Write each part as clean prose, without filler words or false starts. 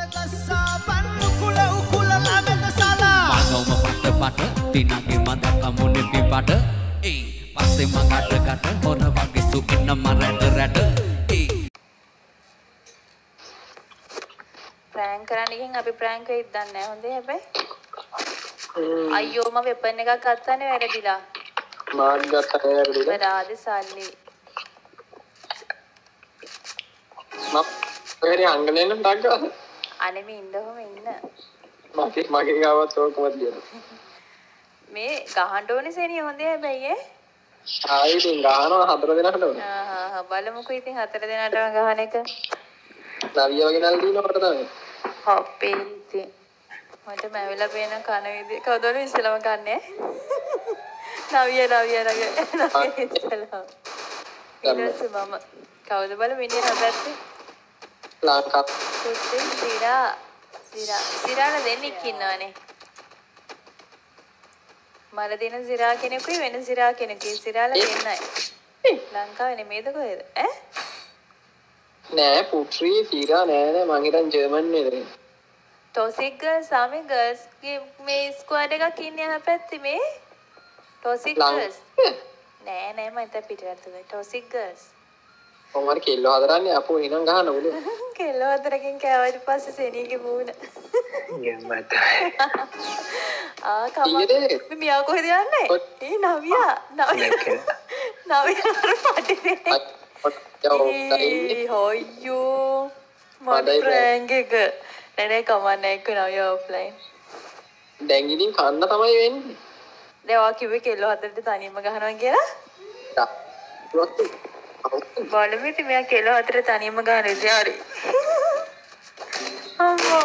Tinagi mata kamu niki pada pasti mengada-gada orang bagi sukin nama rada-rada prank කරන්න ගිහින් අපි prank වෙයිද දන්නේ නැහැ හොඳේ හැබැයි අයියෝ මම වෙපන් එකක් ගත්තානේ වැරදිලා මාත් ගත්තා වැරදිලා බරාදි සල්ලි මම පෙරේ අංගලෙන් ඩග්ගා අනේ මේ ඉන්නකොම ඉන්න මගේ ගාවත් ඕකමත් දියන මේ ගහන්න ඕනේ සෙනිය හොඳේ හැබැයි ආයි ඉතින් ගහනවා හතර දෙනාට ඕනේ බලමුකෝ ඉතින් හතර දෙනාටම ගහන එක නවිය වගේ නල් දිනනකොට තමයි හොප්පේ ඉතින් මට මැවිලා පේන කන විදිය කවදද ඉස්සලම කන්නේ නවිය ඉස්සලම ඊට මම කවුද බල මිනිහ හදත්තේ ලංකා පුතේ සිරාන දෙන්නෙක් ඉන්නවනේ මල දින සිරා කෙනෙකුයි වෙන සිරා කෙනෙකුයි සිරාලා දෙන්නයි ලංකාවේ නෙමෙයිද කොහෙද ඈ නෑ පුත්‍රී සිරා නෑ මං හිතන් ජර්මන් නේද टॉसिक गर्ल्स सामे गर्ल्स के में स्क्वाड එකක් ඉන්නේ යහ පැත්තේ මේ टॉसिक गर्ल्स නෑ මම හිතා පිටරට टॉसिक गर्ल्स කොහමද කෙල්ලෝ හදරන්නේ අපෝ එහෙනම් ගහන්න උඩ කෙල්ලෝ හදරකින් කෑවට පස්සේ සෙනීගේ මූණ ගම්මත කම මියා කොහෙද යන්නේ නවියා පාටි හොයෝ මට ප්‍රෑන්ක් එක නෑ කමන්නේ එක්ක නවියා ඔෆ්ලයින් දැන් ඉතින් කන්න තමයි වෙන්නේ දැන් ඔයා කිව්වේ කෙල්ලෝ හතරට තනියම ගහනවා කියලා බලමු ඉතින් මෙයා කෙල්ලෝ හතරට තනියම ගහන ඉතින් හරි අම්මෝ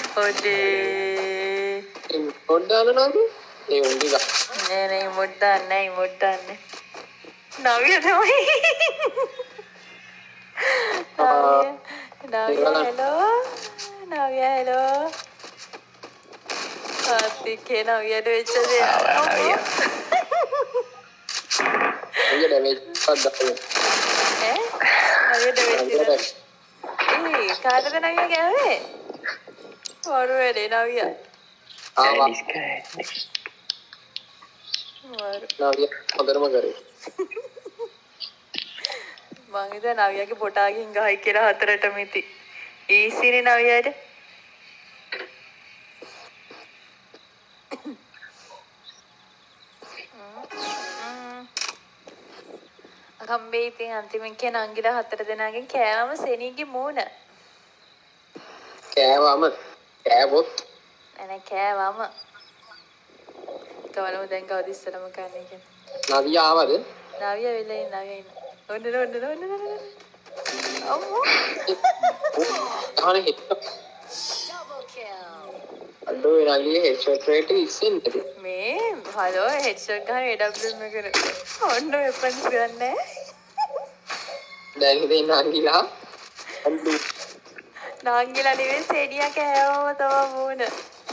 ඔඩේ පොඩ්ඩාන නේද ඒ උන්දි ගහ නෑ මොඩ්ඩන්නේ නවියා තමයි නවියා හෙලෝ ආතිකේ නවියට වෙච්ච දේ නවියට වෙච්ච කාටද නවියා ගෑවේ වරු වෙලේ නවියා නවියා හොඳටම කරේ මං ඉතින් නවියාගේ පොටාගෙන් ගහයි කියලා හතරටම ඉති ඊසිනේ නවියාට කම්බේ ඉතින් අන්තිමෙන් කියන අංගිලා හතර දෙනාගෙන් කෑවම සෙනීගේ මූණ කෑවොත් නෑ කෑවම කවලම දැන් කවද ඉස්සරම කන්නේ කියන්නේ නවියා ආවද නවියා වෙලේ නවියා ඉන්න ඔන්න අම්මෝ අහන්නේ හිට අඩෝ එනගේ හෙඩ්ෂොට් රේට් ඉස්සෙන්ද මේ හලෝ හෙඩ්ෂොට් ගහන AWM එක ඔන්න වෙපන්ස් ගන්නෑ දැන් ඉතින් නංගිලා අඬු නංගිලා නෙවෙයි සෙනියා කෑවම තමයි මූණ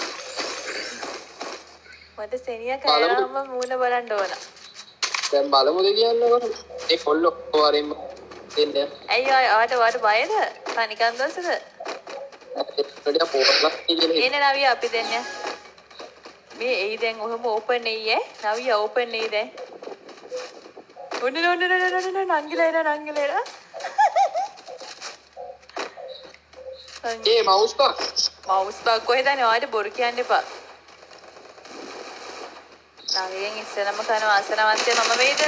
මට සෙනියා කෑවම මූණ බලන්න ඕන දැන් බලමුද කියන්නකොට ඒ කොල්ලෝ වරින්ම දෙන්නේ ඇයි ආට බයද පනිකන් දොසද එනේ නවියා අපි දෙන්නේ මේ එයි දැන් ඔහම ඕපන් නෙයි නවියා ඕපන් නෙයි දැන් ඔන්න නංගිලා ඒ මවුස් බක් කොහෙදනේ ඔයාලට බොරු කියන්න එපා නවියෙන් ඉස්සෙල්ලම කරන ආසනවන්තය මම වේද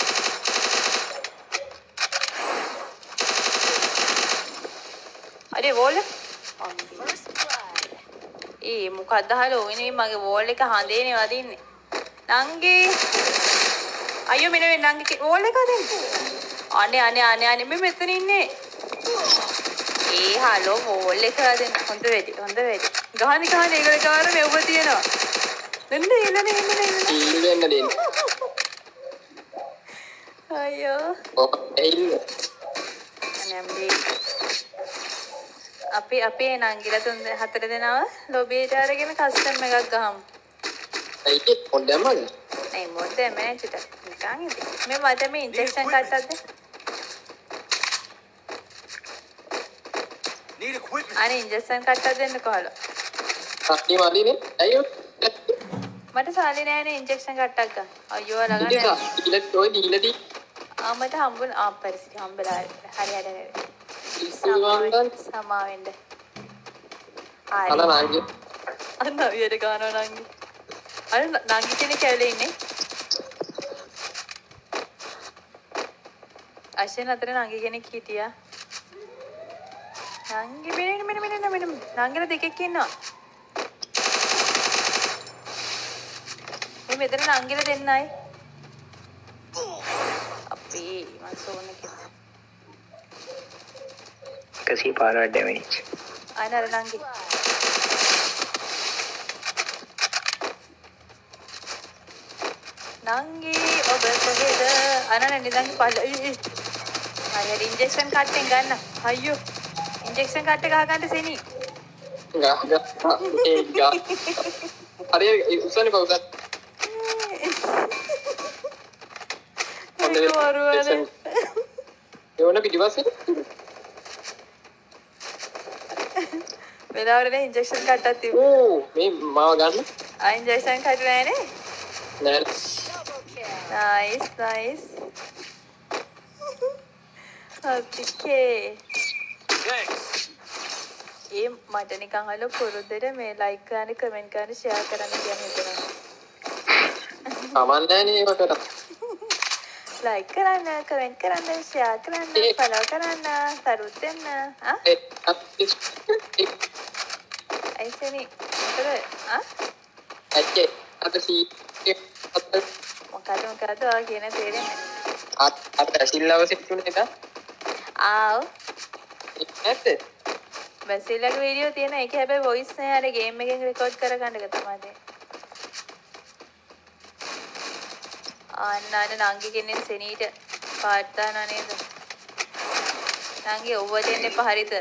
අනේ වෝල් මොකක්ද හලෝ ඉනේ මගේ වෝල් එක හඳේනේ වදින්නේ නංගි අයියෝ මෙන්න මේ නංගි වෝල් එක දෙන්න අනේ මේ මෙතන ඉන්නේ හලෝ වෝල් එක දෙන්න හොඳ වෙඩි ගහන ඒකට කාර මෙව්ව තියෙනවා දෙන්න අයියෝ අපි නංගිලා තුන් හතර දෙනාව ලොබියට අරගෙන කස්ටම් එකක් ගහමු. ඒක පොඩ්ඩක්ම නේ මොඩ්ඩම චිට. නිකන් ඉතින්. මේ මට මේ ඉන්ජෙක්ෂන් කට්ටක්ද? අනේ ඉන්ජෙක්ෂන් කට්ටක් දෙන්න කොහොල. සත්‍ය මාලිනේ. අයියෝ. මට සාලි නෑනේ ඉන්ජෙක්ෂන් කට්ටක් ගන්න. අයියෝ ළඟ නෑ. ඉලක් ඔය දීලාදී. මට හම්බුන පරිස්සි හම්බලා හරි. සමාවෙන්න. අර නාගි. අන්න වියට ගන්නවා නංගි. අර නංගි කෙනෙක් ඇවිල්ලා ඉන්නේ. අශෙන් අතර නංගි කෙනෙක් හිටියා. නංගි මෙන්න නංගිලා දෙකෙක් ඉන්නවා. මේ මෙතන නංගිලා දෙන්නයි. අපේ මං සෝන කෙනෙක්. Kasi para damage. අනර නංගි. නංගි ඔබ කොහෙද? අනන නිදන් පල්ල. අය ඉන්ජෙක්ෂන් කට්ටෙන් ගන්න. අයියෝ. ඉන්ජෙක්ෂන් කට්ට ගහ ගන්න සෙනි. ගා. හරි උසන්නේ පවුසත්. ඒවන පිටිපස්සේ වෙලාවරනේ ඉන්ජෙක්ෂන් කට්ටක් තිබ්බා. ඕ මේ මාව ගන්න. ඉන්ජෙක්ෂන් කට්ට නෑනේ. නෑ. Nice. Okay. ඒ මට නිකන් අහලා පුරුද්දට මේ ලයික් කරන්න කමෙන්ට් කරන්න ෂෙයා කරන්න කියන හිතනවා. කමන්නේ නේ ඒකට. ලයික් කරන්න කමෙන්ට් කරන්න ෂෙයා කරන්න ෆලෝ කරන්න සරුත් දෙන්න. අයිසෙනි මොකද ඇත්තේ අද සී මොකද ඔය කියන තේරෙන්නේ අත් ඇසිල්ලව සිටුනේ එක ආව් නැත්ද බැසිලගේ වීඩියෝ තියෙන එක හැබැයි වොයිස් නෑ අර ගේම් එකෙන් රෙකෝඩ් කරගන්න එක තමයි තියෙන්නේ අන්න නංගි කෙනෙක් සෙනීට පාට් දානවා නේද නංගි ඔව්ව දෙන්න එපා හරිද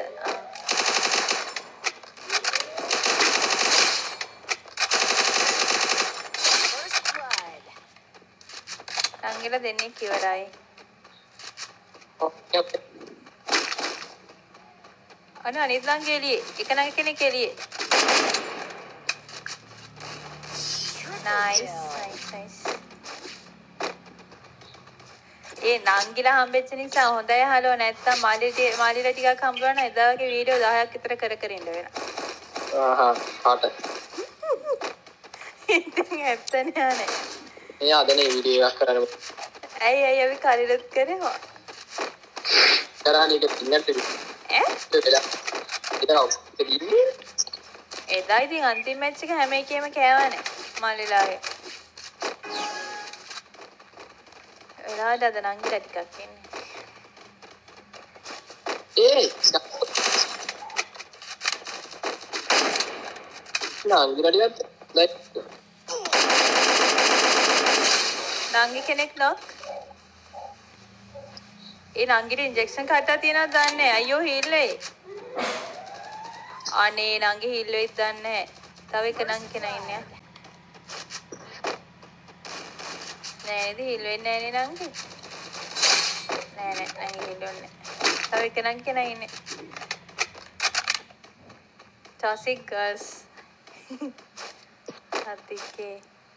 නංගිලා දෙන්නේ කිවරයි ඔක්කේ අනිත් නංගි එළියේ එක නංගි කෙනෙක් එළියේ nice ඒ නංගිලා හම්බෙච්ච නිසා හොඳයි හලෝ නැත්තම් මාලිලා ටිකක් හම්බ වෙනවා එදාගේ වීඩියෝ 10ක් විතර කර ඉන්න වෙනවා හාට ඉතින් ඇත්තනේ නේ එයා අදනේ වීඩියෝ එකක් කරන්න ඇයි අපි කලිරත් කරේවා කරානේ ඒක පින්නට එදා ඉතින් අන්තිම මැච් එක හැම එකේම කෑවනේ මාලිලාගේ එලාට අද නංගිලා ටිකක් ඉන්නේ නංගිලා ටිකක් නංගි කෙනෙක් නොක් ඒ නංගිට ඉන්ජෙක්ෂන් කට්ටක් තියනවද දන්නේ අයියෝ හීල්ලේ අනේ නංගි හීල්ලෙයි දන්නේ තව එක නංගි කෙනා ඉන්නේ නෑ නේද හීල් වෙන්නේ නෑ නංගි නෑ නංගි හීල් වෙන්නේ තව එක නංගි කෙනා ඉන්නේ toxic girls හතිකේ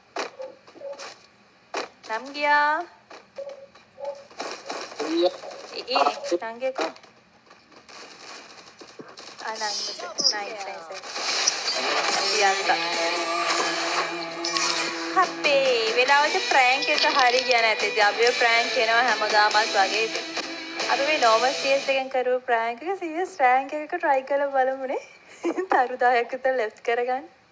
නම්ගියා නංගිය කො නංගි nice යන්තා අපේ වෙලාවට ප්‍රෑන්ක් එක හරි ගියා නැතේ අපි ප්‍රෑන්ක් කරනවා හැමදාමත් වගේ අපි මේ normal CS එකෙන් කරපු ප්‍රෑන්ක් එක serious ප්‍රෑන්ක් එකක try කරලා බලමුනේ තරු 10ක් විතර left කරගන්න